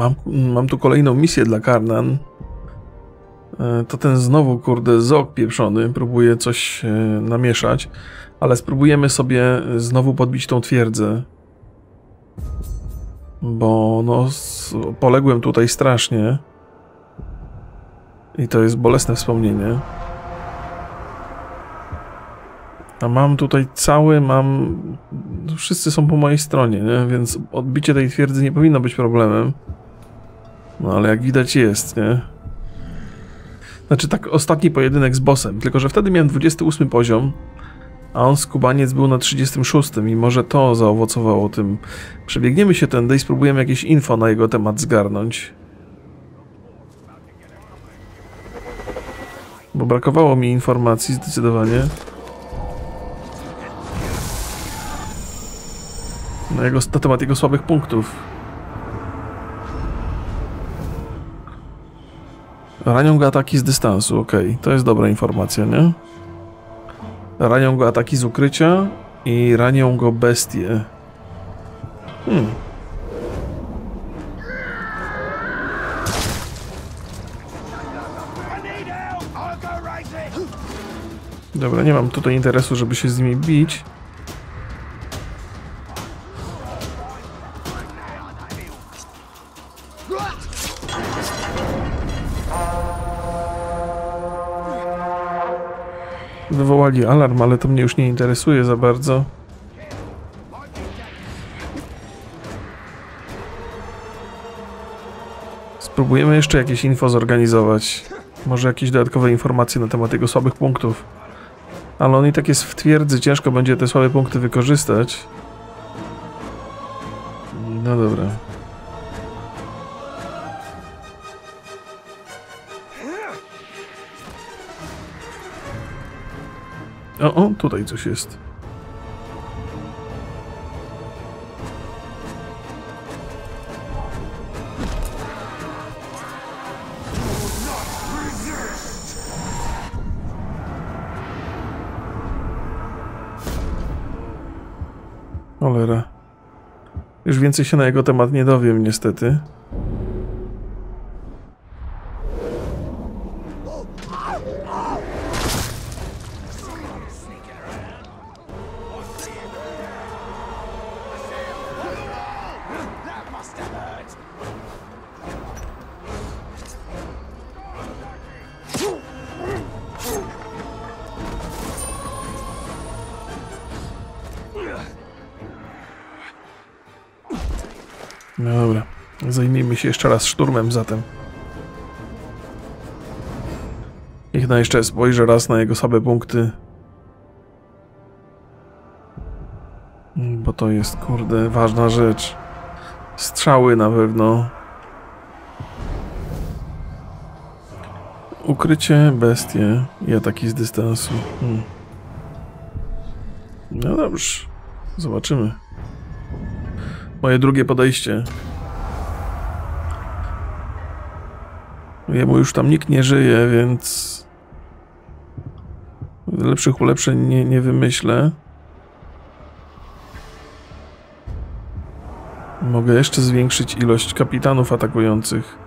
Mam tu kolejną misję dla Karnan. To ten znowu, kurde, Zog pieprzony próbuje coś namieszać, ale spróbujemy sobie znowu podbić tą twierdzę. Bo no, poległem tutaj strasznie. I to jest bolesne wspomnienie. A mam tutaj wszyscy są po mojej stronie, nie? Więc odbicie tej twierdzy nie powinno być problemem. No ale jak widać jest, nie? Znaczy tak ostatni pojedynek z bossem, tylko że wtedy miałem 28 poziom, a on skubaniec był na 36 i może to zaowocowało tym. Przebiegniemy się tędy i spróbujemy jakieś info na jego temat zgarnąć. Bo brakowało mi informacji zdecydowanie. Na temat jego słabych punktów. Ranią go ataki z dystansu, okej. To jest dobra informacja, nie? Ranią go ataki z ukrycia i ranią go bestie. Dobra, nie mam tutaj interesu, żeby się z nimi bić. Wywołali alarm, ale to mnie już nie interesuje za bardzo. Spróbujemy jeszcze jakieś info zorganizować. Może jakieś dodatkowe informacje na temat jego słabych punktów. Ale on i tak jest w twierdzy, ciężko będzie te słabe punkty wykorzystać. No dobra. O, tutaj coś jest. Cholera. Już więcej się na jego temat nie dowiem, niestety. No dobra, zajmijmy się jeszcze raz szturmem zatem. Niech no jeszcze spojrzę raz na jego słabe punkty. Bo to jest, kurde, ważna rzecz. Strzały na pewno. Ukrycie, bestie i ataki z dystansu. No dobrze, zobaczymy. Moje drugie podejście. Jemu już tam nikt nie żyje, więc lepszych ulepszeń nie wymyślę. Mogę jeszcze zwiększyć ilość kapitanów atakujących.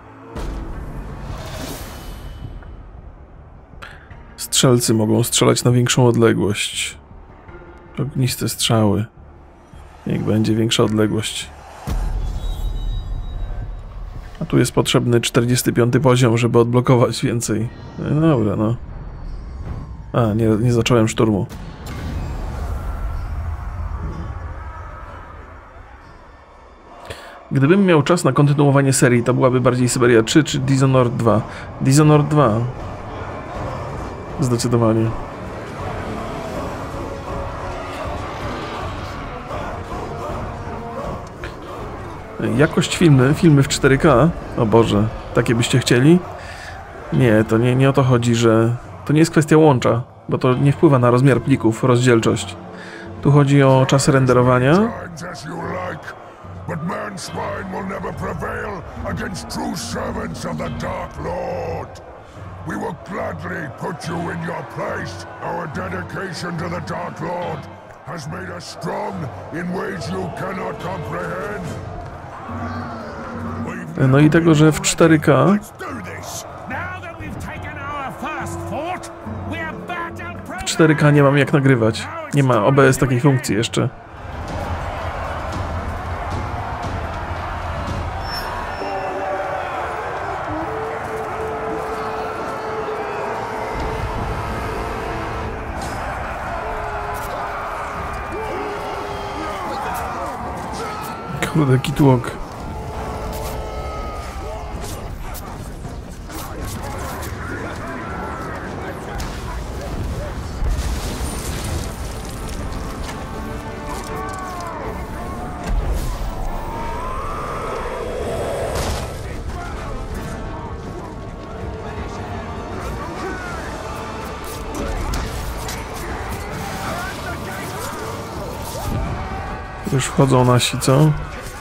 Strzelcy mogą strzelać na większą odległość. Ogniste strzały. Niech będzie większa odległość. A tu jest potrzebny 45 poziom, żeby odblokować więcej. No dobra, no. A, nie zacząłem szturmu. Gdybym miał czas na kontynuowanie serii, to byłaby bardziej Syberia 3 czy Dishonored 2. Dishonored 2. Zdecydowanie. Jakość filmy w 4K. O Boże, takie byście chcieli? Nie, to nie o to chodzi, że... To nie jest kwestia łącza, bo to nie wpływa na rozmiar plików, rozdzielczość. Tu chodzi o czas renderowania. But man's spine will never prevail against true servants of the Dark Lord. We will gladly put you in your place. Our dedication to the Dark Lord has made us strong in ways you cannot comprehend. We No i tego, że w 4K w 4K nie mam jak nagrywać. Nie ma OBS takiej funkcji jeszcze. Kurde, kitłok. Już wchodzą nasi, co?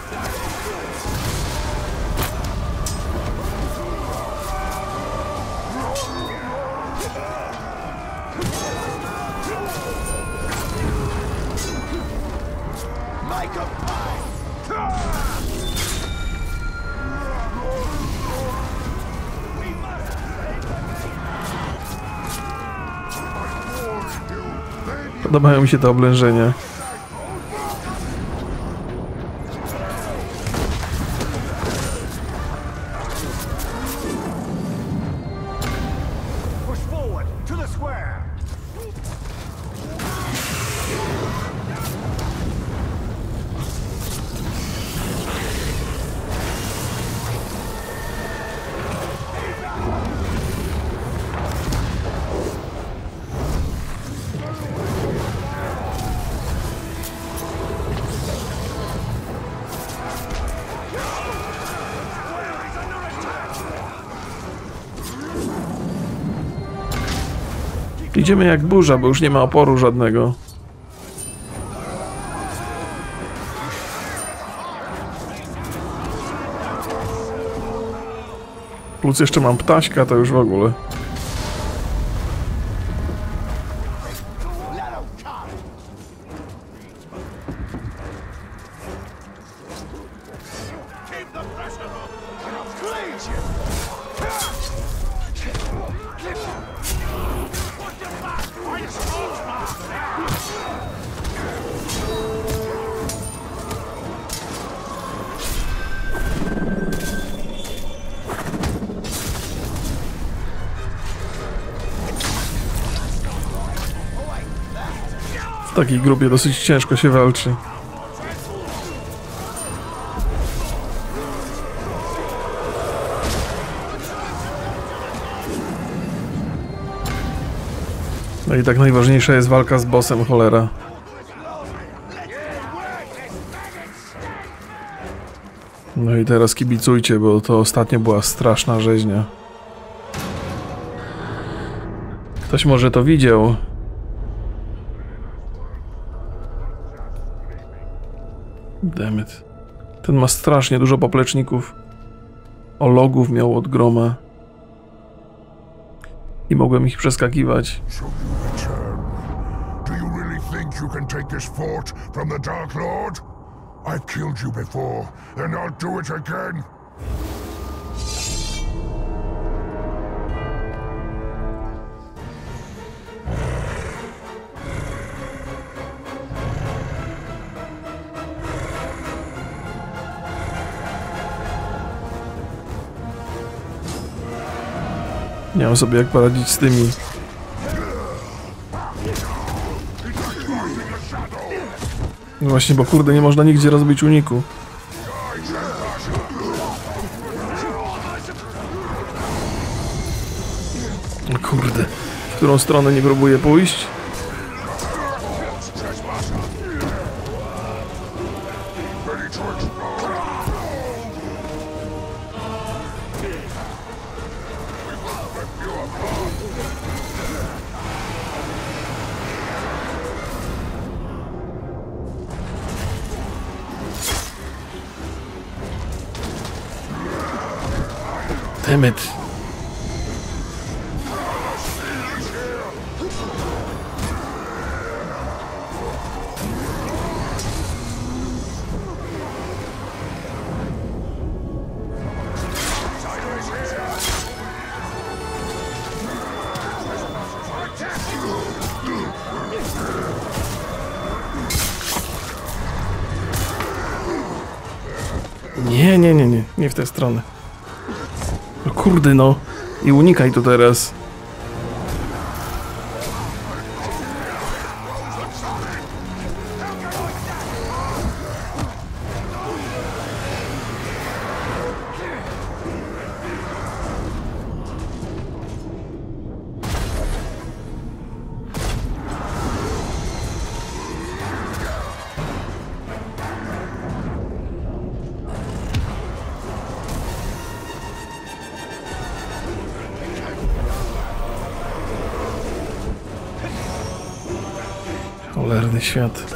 Podobają mi się te oblężenia. Idziemy jak burza, bo już nie ma oporu żadnego. Plus jeszcze mam ptaśka, to już w ogóle. W takiej grupie dosyć ciężko się walczy. No i tak najważniejsza jest walka z bossem, cholera. No i teraz kibicujcie, bo to ostatnio była straszna rzeźnia. Ktoś może to widział. Dammit. Ten ma strasznie dużo popleczników. Ologów miał od groma. I mogłem ich przeskakiwać. Do you really think you can take this fort from the Dark Lord? I've killed you before, and I'll do it again. Nie mam sobie jak poradzić z tymi. No właśnie, bo kurde, nie można nigdzie rozbić uniku. O kurde, w którą stronę nie próbuję pójść? Dammit. nie w tę stronę. No kurde no. I unikaj tu teraz. Cholerny świat.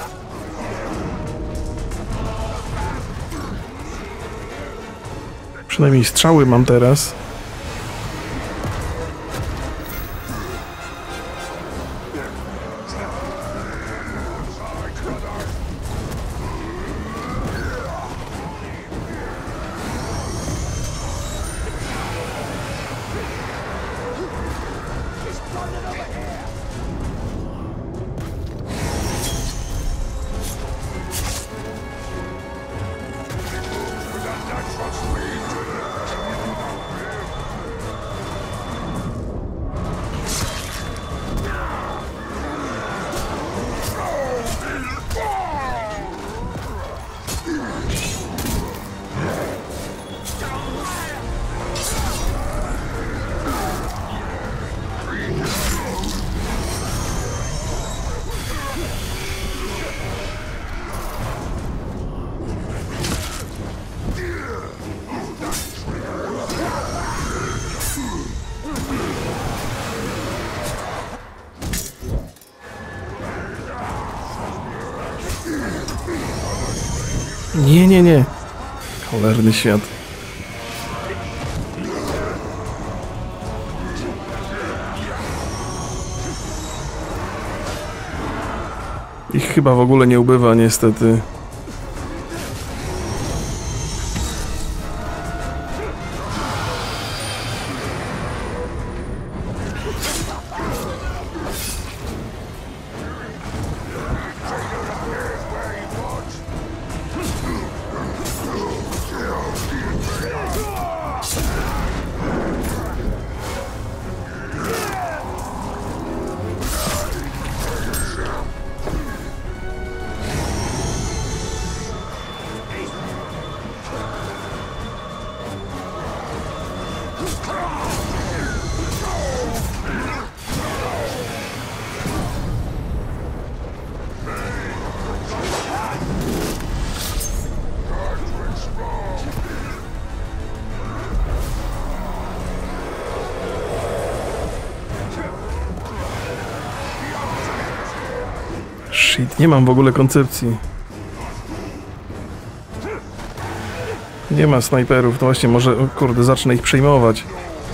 Przynajmniej strzały mam teraz. Nie. Cholerny świat. Ich chyba w ogóle nie ubywa, niestety. Shit, nie mam w ogóle koncepcji. Nie ma snajperów, to właśnie może, o kurde, zacznę ich przejmować.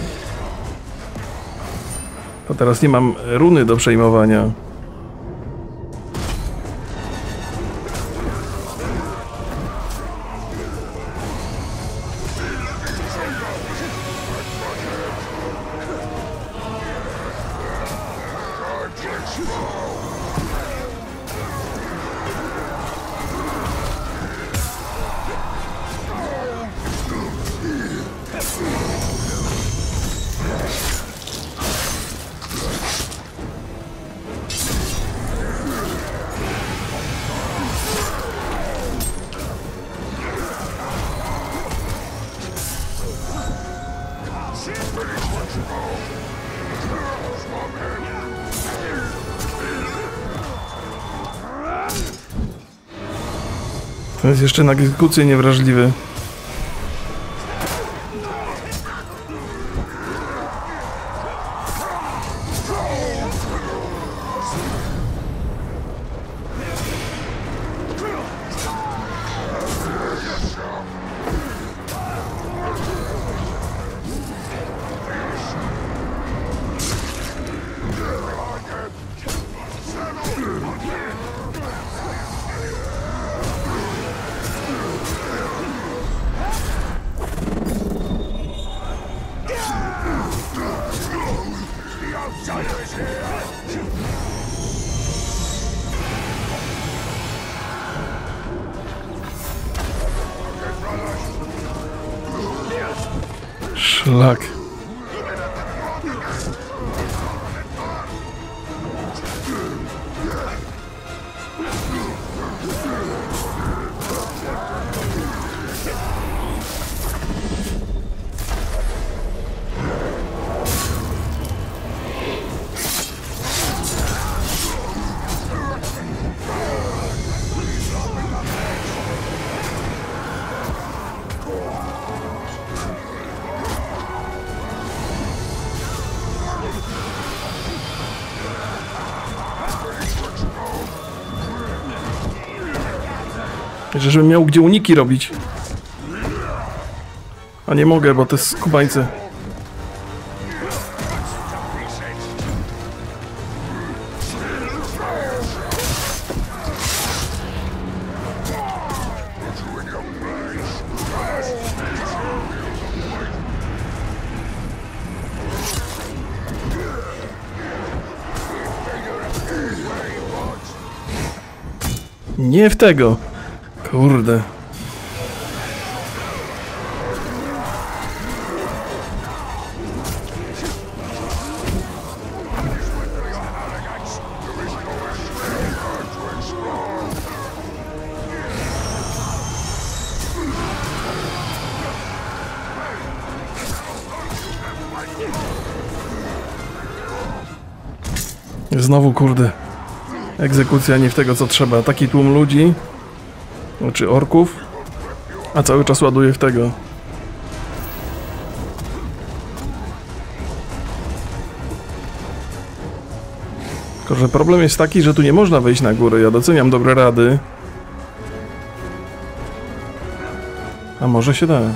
To teraz nie mam runy do przejmowania. To jest jeszcze na egzekucję niewrażliwy. Szlak. Żebym miał gdzie uniki robić. A nie mogę, bo to jest skubańce. Nie w tego. Kurde. Znowu, kurde. Egzekucja nie w tego, co trzeba. Taki tłum ludzi. Znaczy orków. A cały czas ładuje w tego. Tylko że problem jest taki, że tu nie można wejść na górę. Ja doceniam dobre rady. A może się da.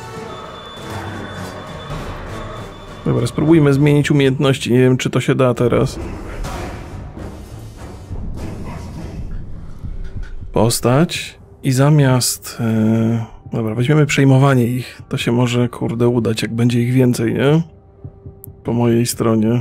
Dobra, spróbujmy zmienić umiejętności. Nie wiem, czy to się da teraz. Postać. I zamiast... Dobra, weźmiemy przejmowanie ich. To się może, kurde, udać, jak będzie ich więcej, nie? Po mojej stronie.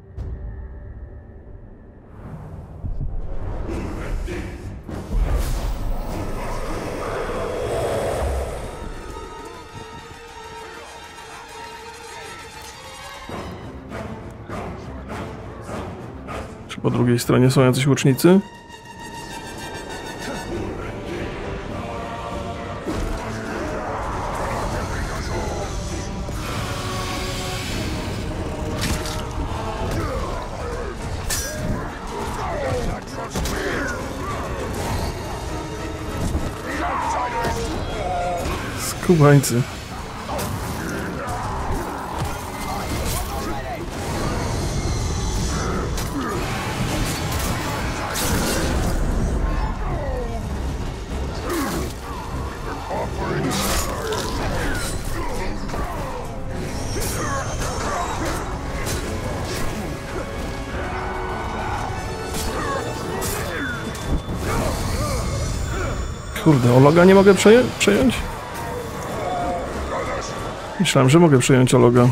Czy po drugiej stronie są jacyś łucznicy? Skubańcy. Kurde, Ologa nie mogę przejąć? Myślałem, że mogę przejąć Ologa.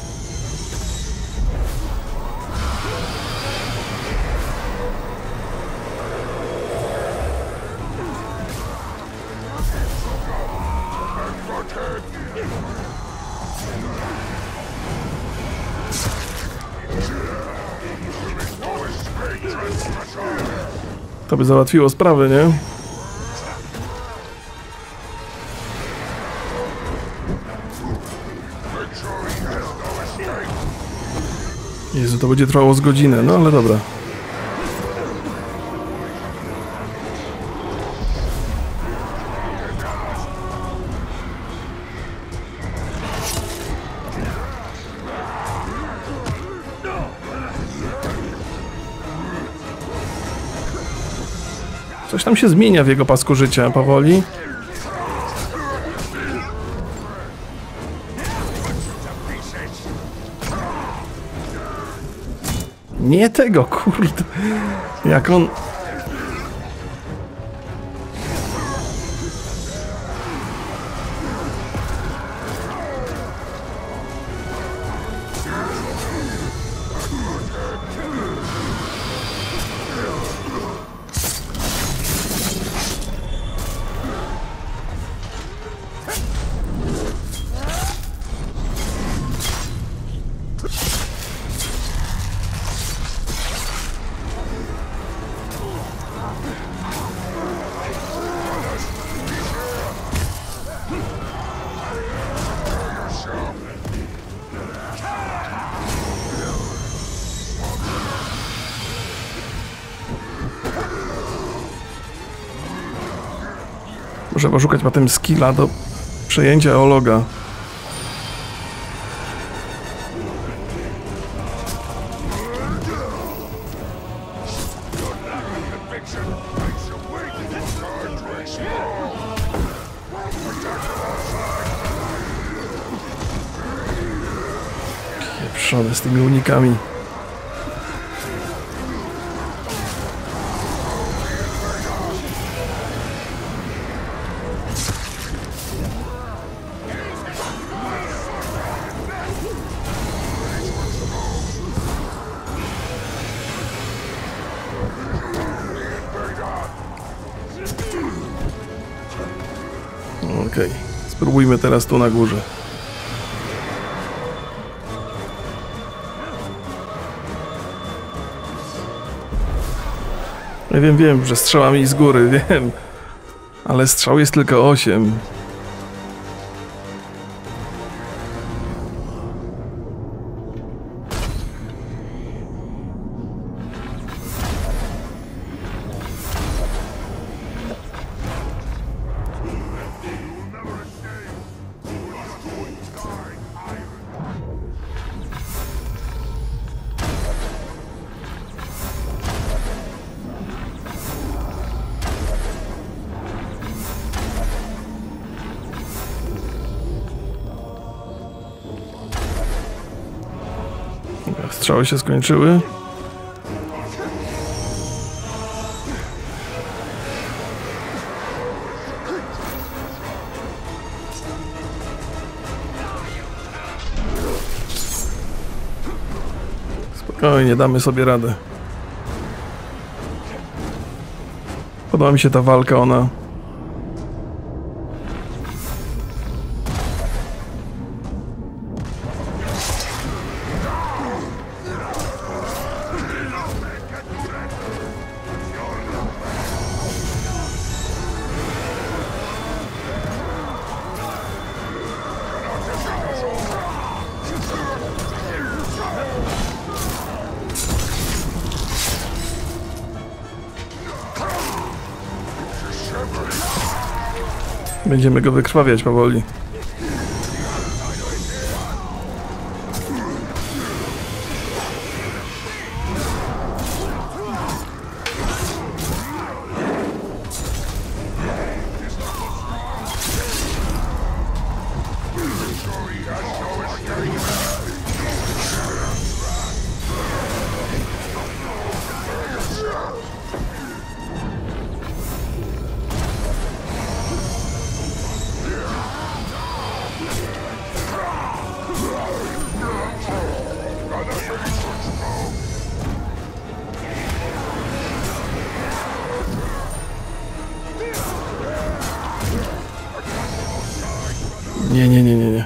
To by załatwiło sprawę, nie? Jezu, to będzie trwało z godzinę, no ale dobra. Coś tam się zmienia w jego pasku życia powoli. Nie tego, kurde. Jak on... Muszę poszukać potem skilla do przejęcia Ologa. Pieprzone z tymi unikami. Okej, spróbujmy teraz tu na górze. Ja wiem, że strzałami z góry, wiem. Ale strzał jest tylko 8. Strzały się skończyły. Spokojnie, damy sobie radę. Podoba mi się ta walka, ona... Będziemy go wykrwawiać powoli. Nie.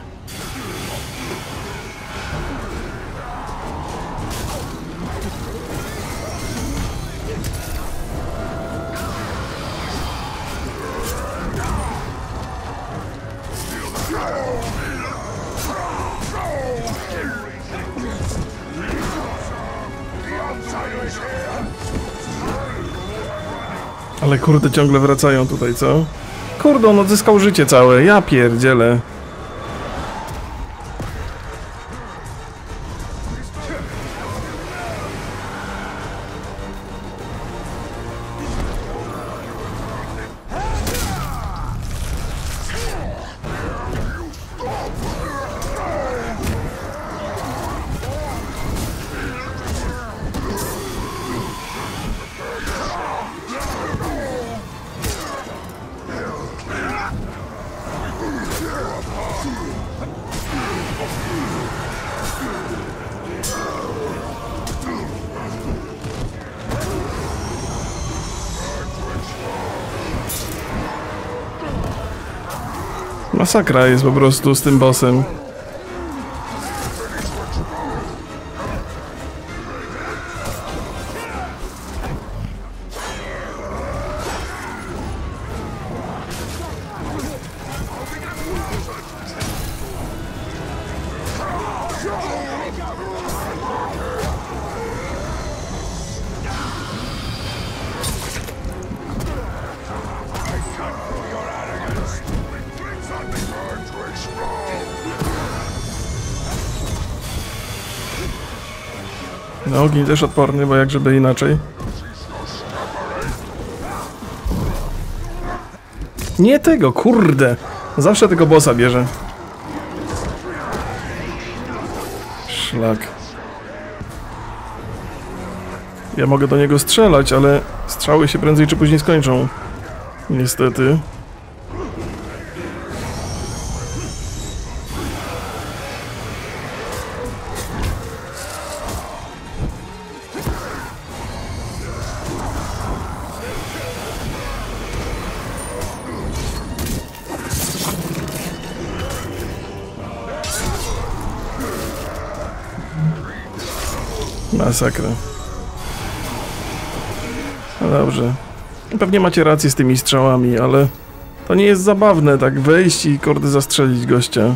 Ale kurde, ciągle wracają tutaj, co? Kurde, on odzyskał życie całe, ja pierdzielę. Masakra jest po prostu z tym bossem. Na ogień też odporny, bo jak żeby inaczej. Nie tego, kurde! Zawsze tego bossa bierze. Szlak. Ja mogę do niego strzelać, ale strzały się prędzej czy później skończą. Niestety. Masakra. No dobrze. Pewnie macie rację z tymi strzałami, ale to nie jest zabawne tak wejść i kurde zastrzelić gościa.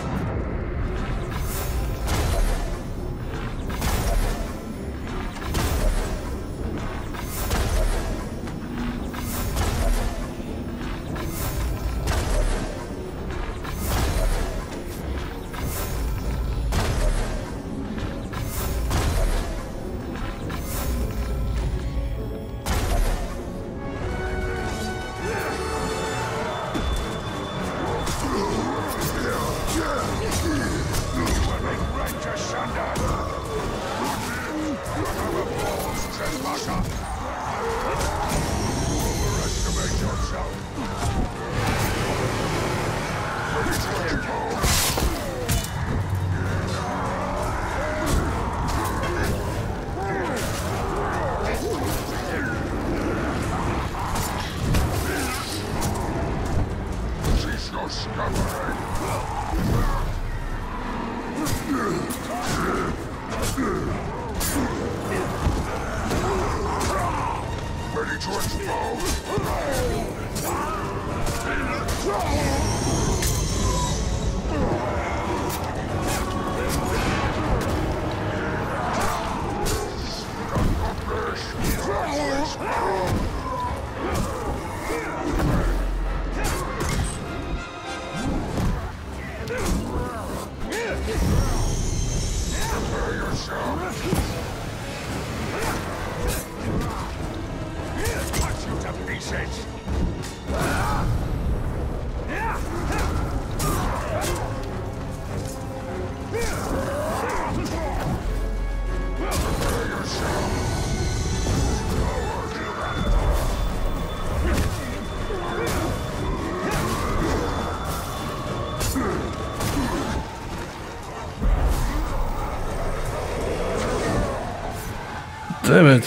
Damn it.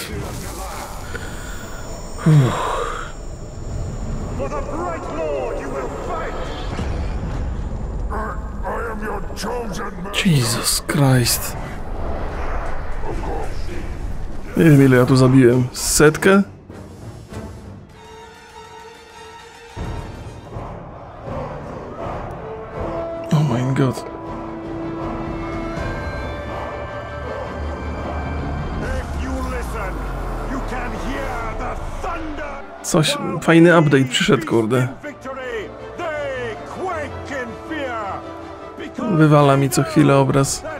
For the Bright Lord you will fight! I am your chosen man. Jesus Christ. Nie wiem ile ja tu zabiłem. 100? Oh my god. Coś, fajny update przyszedł, kurde. Wywala mi co chwilę obraz.